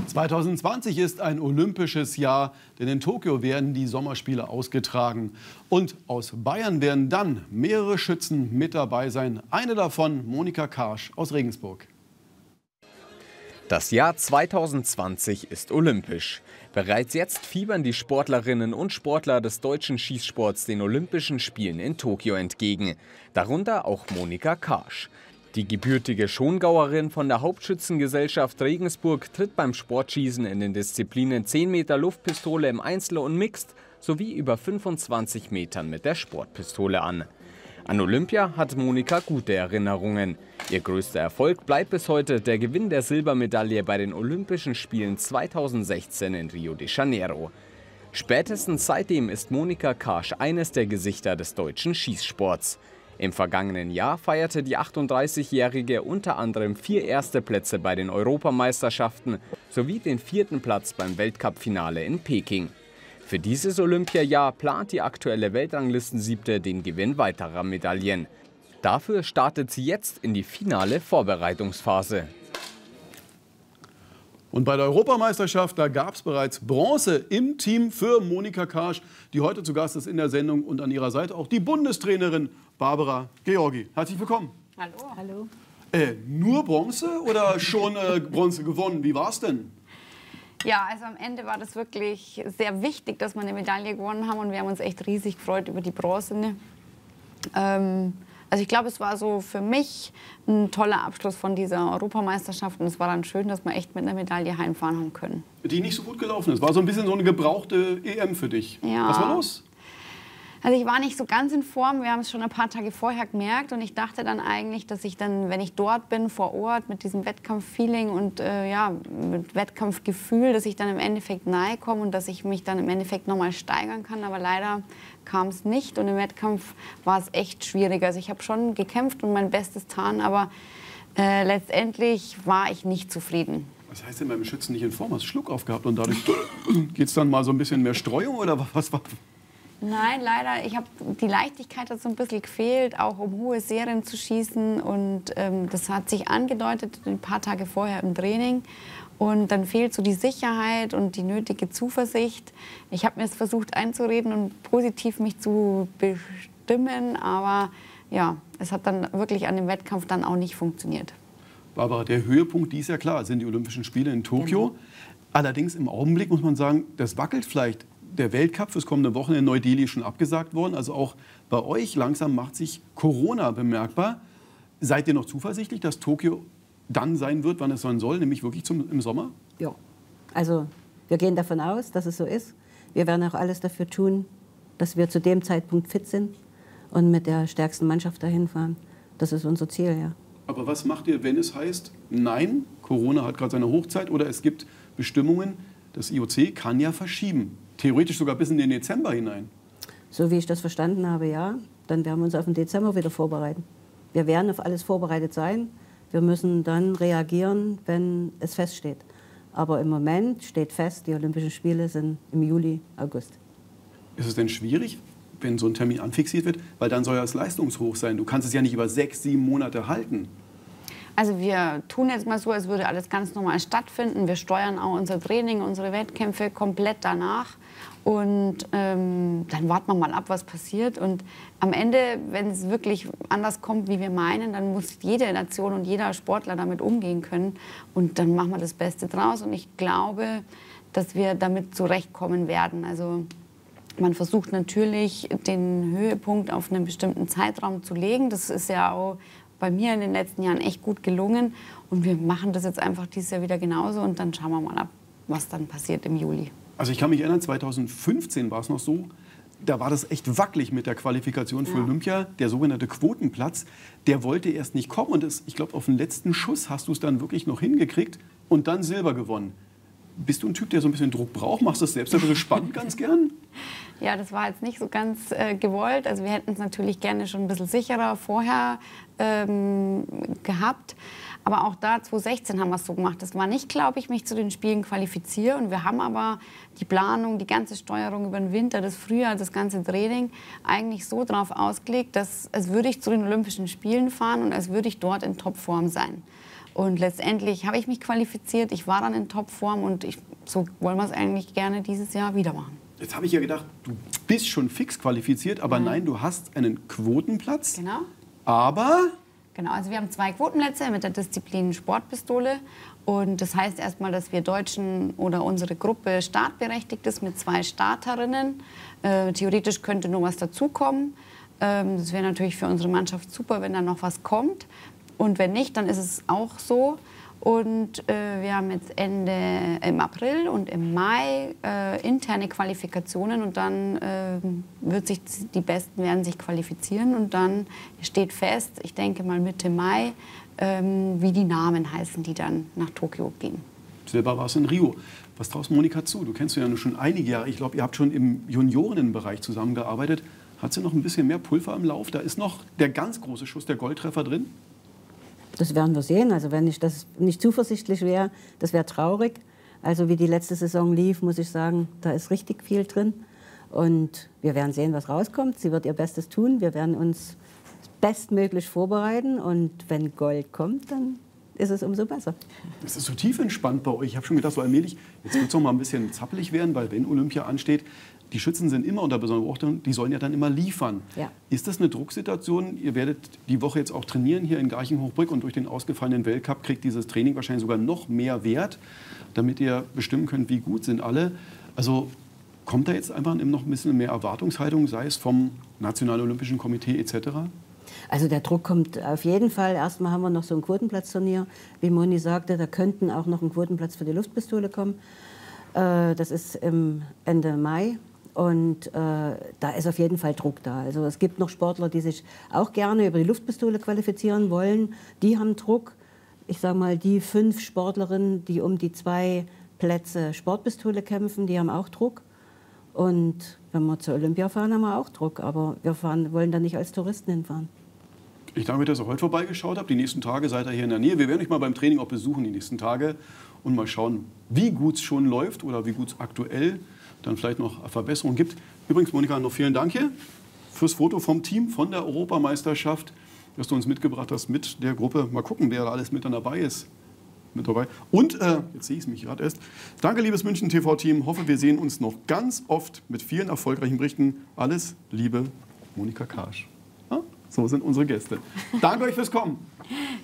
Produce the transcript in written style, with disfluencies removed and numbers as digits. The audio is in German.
2020 ist ein olympisches Jahr, denn in Tokio werden die Sommerspiele ausgetragen. Und aus Bayern werden dann mehrere Schützen mit dabei sein. Eine davon, Monika Karsch aus Regensburg. Das Jahr 2020 ist olympisch. Bereits jetzt fiebern die Sportlerinnen und Sportler des deutschen Schießsports den Olympischen Spielen in Tokio entgegen. Darunter auch Monika Karsch. Die gebürtige Schongauerin von der Hauptschützengesellschaft Regensburg tritt beim Sportschießen in den Disziplinen 10 Meter Luftpistole im Einzel und Mixed sowie über 25 Metern mit der Sportpistole an. An Olympia hat Monika gute Erinnerungen. Ihr größter Erfolg bleibt bis heute der Gewinn der Silbermedaille bei den Olympischen Spielen 2016 in Rio de Janeiro. Spätestens seitdem ist Monika Karsch eines der Gesichter des deutschen Schießsports. Im vergangenen Jahr feierte die 38-Jährige unter anderem 4 erste Plätze bei den Europameisterschaften sowie den 4. Platz beim Weltcup-Finale in Peking. Für dieses Olympiajahr plant die aktuelle Weltranglistensiebte den Gewinn weiterer Medaillen. Dafür startet sie jetzt in die finale Vorbereitungsphase. Und bei der Europameisterschaft, da gab es bereits Bronze im Team für Monika Karsch, die heute zu Gast ist in der Sendung, und an ihrer Seite auch die Bundestrainerin Barbara Georgi. Herzlich willkommen. Hallo. Hallo. Nur Bronze oder schon Bronze gewonnen? Wie war es denn? Ja, also am Ende war das wirklich sehr wichtig, dass wir eine Medaille gewonnen haben, und wir haben uns echt riesig gefreut über die Bronze. Also ich glaube, es war so für mich ein toller Abschluss von dieser Europameisterschaft, und es war dann schön, dass wir echt mit einer Medaille heimfahren haben können. Die nicht so gut gelaufen ist. War so ein bisschen so eine gebrauchte EM für dich. Ja. Was war los? Also ich war nicht so ganz in Form, wir haben es schon ein paar Tage vorher gemerkt, und ich dachte dann eigentlich, dass ich dann, wenn ich dort bin, vor Ort, mit diesem Wettkampffeeling und ja, mit Wettkampfgefühl, dass ich dann im Endeffekt nahe komme und dass ich mich dann im Endeffekt nochmal steigern kann, aber leider kam es nicht, und im Wettkampf war es echt schwierig. Also ich habe schon gekämpft und mein Bestes getan, aber letztendlich war ich nicht zufrieden. Was heißt denn beim Schützen nicht in Form? Hast du Schluck aufgehabt und dadurch geht es dann mal so ein bisschen mehr Streuung oder was war? Nein, leider. Die Leichtigkeit hat so ein bisschen gefehlt, auch um hohe Serien zu schießen. Und das hat sich angedeutet ein paar Tage vorher im Training. Und dann fehlt so die Sicherheit und die nötige Zuversicht. Ich habe mir es versucht einzureden und positiv mich zu bestimmen. Aber ja, es hat dann wirklich an dem Wettkampf dann auch nicht funktioniert. Barbara, der Höhepunkt, die ist ja klar, sind die Olympischen Spiele in Tokio. Genau. Allerdings im Augenblick muss man sagen, das wackelt vielleicht. Der Weltcup fürs kommende Wochenende in Neu-Delhi ist schon abgesagt worden. Also auch bei euch langsam macht sich Corona bemerkbar. Seid ihr noch zuversichtlich, dass Tokio dann sein wird, wann es sein soll, nämlich wirklich im Sommer? Ja, also wir gehen davon aus, dass es so ist. Wir werden auch alles dafür tun, dass wir zu dem Zeitpunkt fit sind und mit der stärksten Mannschaft dahin fahren. Das ist unser Ziel, ja. Aber was macht ihr, wenn es heißt, nein, Corona hat gerade seine Hochzeit, oder es gibt Bestimmungen, das IOC kann ja verschieben? Theoretisch sogar bis in den Dezember hinein. So wie ich das verstanden habe, ja. Dann werden wir uns auf den Dezember wieder vorbereiten. Wir werden auf alles vorbereitet sein. Wir müssen dann reagieren, wenn es feststeht. Aber im Moment steht fest, die Olympischen Spiele sind im Juli, August. Ist es denn schwierig, wenn so ein Termin anfixiert wird? Weil dann soll ja das Leistungshoch sein. Du kannst es ja nicht über 6, 7 Monate halten. Also wir tun jetzt mal so, als würde alles ganz normal stattfinden. Wir steuern auch unser Training, unsere Wettkämpfe komplett danach. Und dann warten wir mal ab, was passiert. Und am Ende, wenn es wirklich anders kommt, wie wir meinen, dann muss jede Nation und jeder Sportler damit umgehen können. Und dann machen wir das Beste draus. Und ich glaube, dass wir damit zurechtkommen werden. Also man versucht natürlich, den Höhepunkt auf einen bestimmten Zeitraum zu legen. Das ist ja auch bei mir in den letzten Jahren echt gut gelungen. Und wir machen das jetzt einfach dieses Jahr wieder genauso. Und dann schauen wir mal ab, was dann passiert im Juli. Also ich kann mich erinnern, 2015 war es noch so, da war das echt wackelig mit der Qualifikation für Olympia. Der sogenannte Quotenplatz, der wollte erst nicht kommen. Und ich glaube, auf den letzten Schuss hast du es dann wirklich noch hingekriegt und dann Silber gewonnen. Bist du ein Typ, der so ein bisschen Druck braucht? Machst du das selbst ein bisschen spannend ganz gern? Ja, das war jetzt nicht so ganz gewollt. Also wir hätten es natürlich gerne schon ein bisschen sicherer vorher gehabt. Aber auch da, 2016 haben wir es so gemacht. Das war nicht, glaube ich, mich zu den Spielen qualifiziere. Und wir haben aber die Planung, die ganze Steuerung über den Winter, das Frühjahr, das ganze Training eigentlich so darauf ausgelegt, dass als würde ich zu den Olympischen Spielen fahren und als würde ich dort in Topform sein. Und letztendlich habe ich mich qualifiziert, ich war dann in Topform und so wollen wir es eigentlich gerne dieses Jahr wieder machen. Jetzt habe ich ja gedacht, du bist schon fix qualifiziert, aber nein, du hast einen Quotenplatz. Genau. Aber Genau, also wir haben 2 Quotenplätze mit der Disziplin Sportpistole. Und das heißt erstmal, dass wir Deutschen oder unsere Gruppe startberechtigt ist mit 2 Starterinnen. Theoretisch könnte nur was dazukommen. Das wäre natürlich für unsere Mannschaft super, wenn da noch was kommt. Und wenn nicht, dann ist es auch so. Und wir haben jetzt Ende im April und im Mai interne Qualifikationen und dann die Besten werden sich qualifizieren und dann steht fest, ich denke mal Mitte Mai, wie die Namen heißen, die dann nach Tokio gehen. Selber war es in Rio. Was traust Monika zu? Du kennst sie ja schon einige Jahre. Ich glaube, ihr habt schon im Juniorinnenbereich zusammengearbeitet. Hat sie noch ein bisschen mehr Pulver im Lauf? Da ist noch der ganz große Schuss, der Goldtreffer drin? Das werden wir sehen. Also wenn ich das nicht zuversichtlich wäre, das wäre traurig. Also wie die letzte Saison lief, muss ich sagen, da ist richtig viel drin. Und wir werden sehen, was rauskommt. Sie wird ihr Bestes tun. Wir werden uns bestmöglich vorbereiten. Und wenn Gold kommt, dann ist es umso besser. Es ist so tief entspannt bei euch. Ich habe schon gedacht, so allmählich, jetzt wird es noch mal ein bisschen zappelig werden, weil wenn Olympia ansteht, die Schützen sind immer unter besonderer Beobachtung, die sollen ja dann immer liefern. Ja. Ist das eine Drucksituation? Ihr werdet die Woche jetzt auch trainieren hier in Garching-Hochbrück und durch den ausgefallenen Weltcup kriegt dieses Training wahrscheinlich sogar noch mehr Wert, damit ihr bestimmen könnt, wie gut sind alle. Also kommt da jetzt einfach noch ein bisschen mehr Erwartungshaltung, sei es vom Nationalen Olympischen Komitee etc.? Also der Druck kommt auf jeden Fall. Erstmal haben wir noch so ein Quotenplatzturnier. Wie Moni sagte, da könnten auch noch ein Quotenplatz für die Luftpistole kommen. Das ist Ende Mai. Und da ist auf jeden Fall Druck da. Also es gibt noch Sportler, die sich auch gerne über die Luftpistole qualifizieren wollen. Die haben Druck. Ich sage mal, die 5 Sportlerinnen, die um die 2 Plätze Sportpistole kämpfen, die haben auch Druck. Und wenn wir zur Olympia fahren, haben wir auch Druck. Aber wir wollen da nicht als Touristen hinfahren. Ich danke, dass ihr heute vorbeigeschaut habt. Die nächsten Tage seid ihr hier in der Nähe. Wir werden euch mal beim Training auch besuchen die nächsten Tage und mal schauen, wie gut es schon läuft oder wie gut es aktuell dann vielleicht noch Verbesserungen gibt. Übrigens, Monika, noch vielen Dank hier fürs Foto vom Team von der Europameisterschaft, das du uns mitgebracht hast mit der Gruppe. Mal gucken, wer da alles mit dabei ist. Und, jetzt sehe ich es mich gerade erst, danke, liebes München TV-Team. Hoffe, wir sehen uns noch ganz oft mit vielen erfolgreichen Berichten. Alles Liebe, Monika Karsch. Ja, so sind unsere Gäste. Danke euch fürs Kommen.